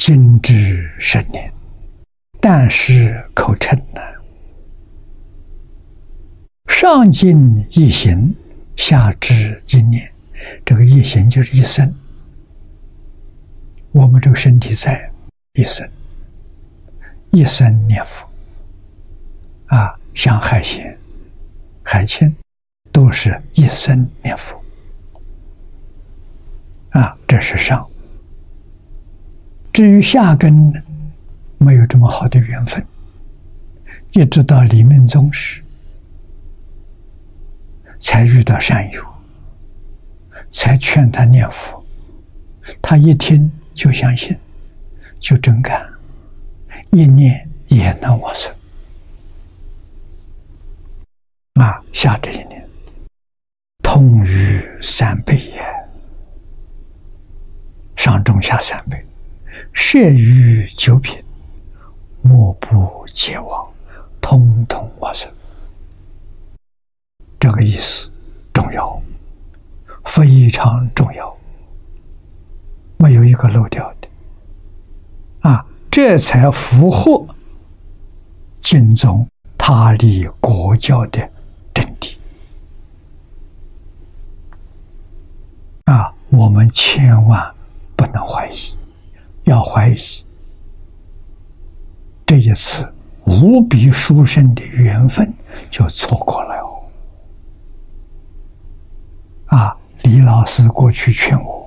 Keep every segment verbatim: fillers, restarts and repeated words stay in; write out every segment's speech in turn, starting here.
精知十年，但是口称呢。上尽一行，下至一念。这个一行就是一生，我们这个身体在一生，一生念佛啊，像海鲜、海鲜都是一生念佛啊，这是上。至于下根呢，没有这么好的缘分，一直到临命终时才遇到善友，才劝他念佛，他一听就相信，就真干，一念也能往生啊！下这一念，通于三辈也，上中下三辈，摄于九品，莫不皆亡，通通往生。这个意思重要，非常重要，没有一个漏掉的啊！这才符合经中他立国教的真谛啊！我们千万不能怀疑，要怀疑，这一次无比殊胜的缘分就错过了哦。啊，李老师过去劝我，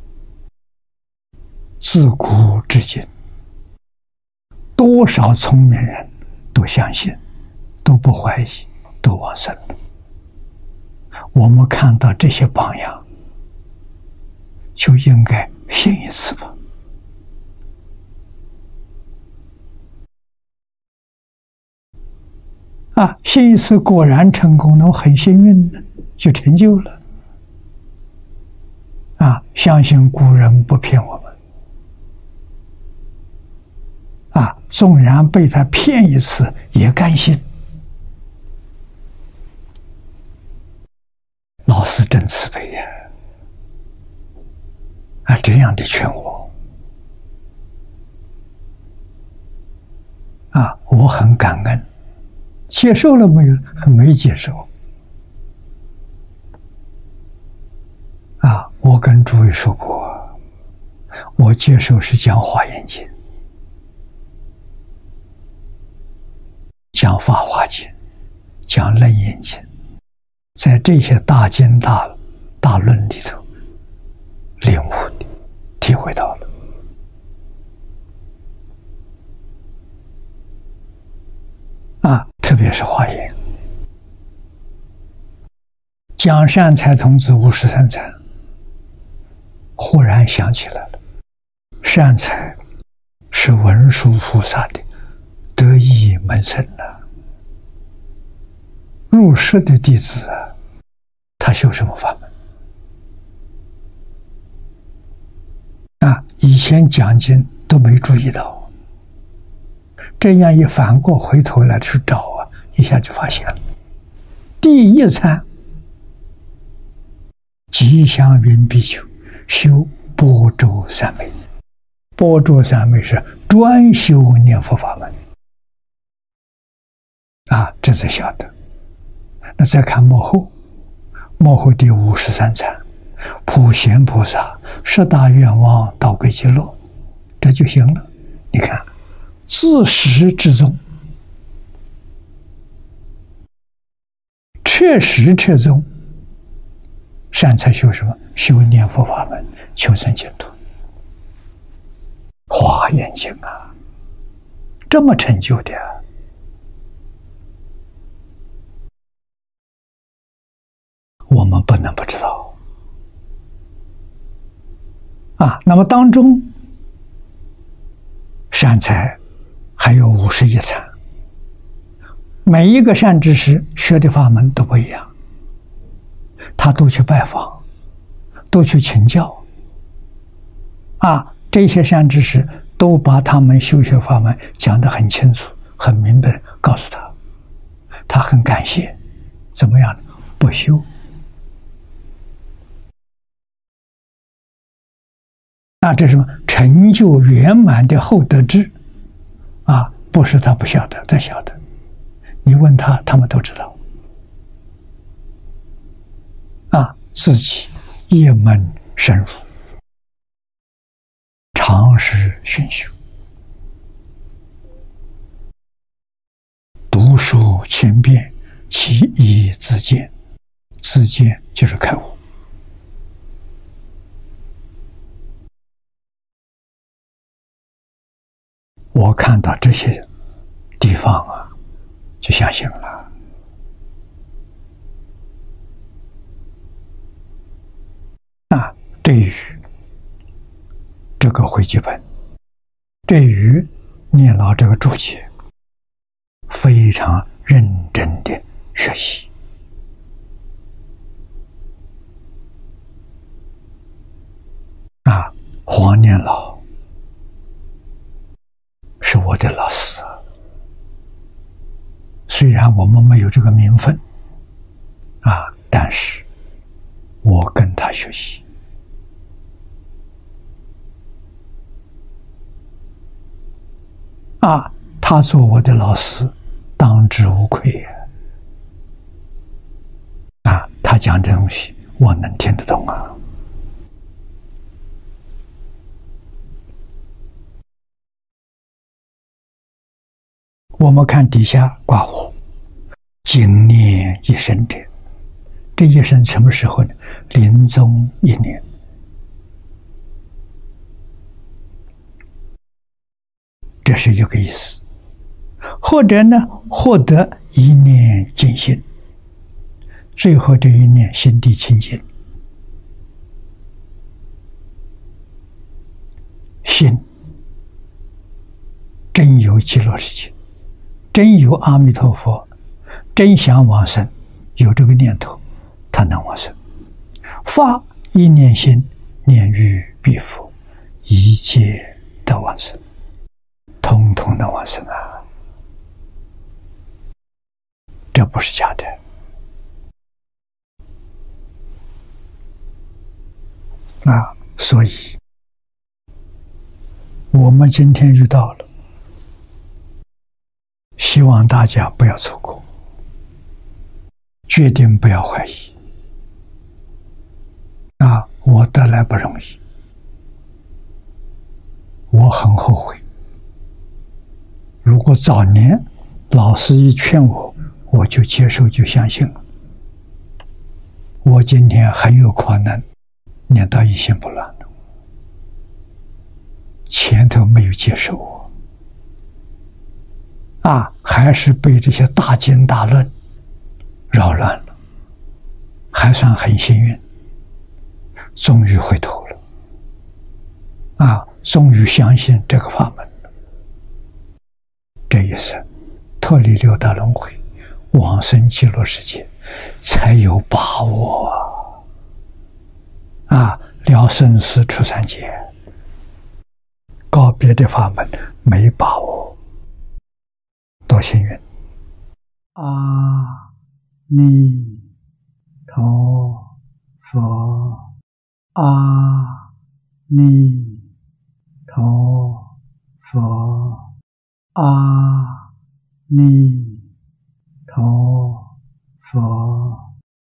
自古至今，多少聪明人都相信，都不怀疑，都往生了。我们看到这些榜样，就应该信一次吧。啊，信一次果然成功，那我很幸运呢，就成就了。啊，相信古人不骗我们。啊，纵然被他骗一次，也甘心。老师真慈悲呀！啊，这样的劝我，啊，我很感恩。接受了没有？没接受。啊，我跟诸位说过，我接受是讲《华严经》，讲《法华经》，讲《楞严经》，在这些大经大大论里头领悟的、体会到了。啊，特别是《华严》，讲善财童子五十三参，忽然想起来了，善财是文殊菩萨的得意门生呐、啊，入室的弟子啊，他修什么法门？啊，以前讲经都没注意到。这样一反过回头来去找啊，一下就发现了。第一参，吉祥云比丘修般舟三昧，般舟三昧是专修念佛法门啊，这才晓得。那再看幕后，幕后第五十三参，普贤菩萨十大愿望到归极乐，这就行了。你看。自始至终，彻始彻终，善财修什么？修念佛法门，求生净土。华严经啊，这么成就的、啊，我们不能不知道啊。那么当中，善财还有五十一参，每一个善知识学的法门都不一样，他都去拜访，都去请教，啊，这些善知识都把他们修学法门讲得很清楚、很明白，告诉他，他很感谢，怎么样？不修。那这是什么？ 成就圆满的后得智啊，不是他不晓得，他晓得。你问他，他们都知道。啊，自己一门深入，长时熏修，读书千遍，其义自见。自见就是开悟。我看到这些地方啊，就相信了。啊，对于这个回集本，对于念老这个注解，非常认真的学习。啊，黄念老是我的老师，虽然我们没有这个名分，啊，但是我跟他学习。啊，他做我的老师，当之无愧呀！啊，他讲这东西，我能听得懂啊。我们看底下挂号，经念一生者，这一生什么时候呢？临终一年。这是一个意思。或者呢，获得一念净心，最后这一念心地清净，心真有极乐世界，真有阿弥陀佛，真想往生，有这个念头，他能往生。发一念心，念于彼佛，一切得往生，通通能往生啊！这不是假的啊！所以，我们今天遇到了，希望大家不要错过，决定不要怀疑啊！我得来不容易，我很后悔。如果早年老师一劝我，我就接受，就相信了。我今天很有可能念到一心不乱了，前头没有接受我，啊，还是被这些大经大论扰乱了，还算很幸运，终于回头了，啊，终于相信这个法门了。这一生脱离六道轮回，往生极乐世界，才有把握啊！啊，了生死出三界，告别的法门没把握，多幸运！阿弥陀佛，阿弥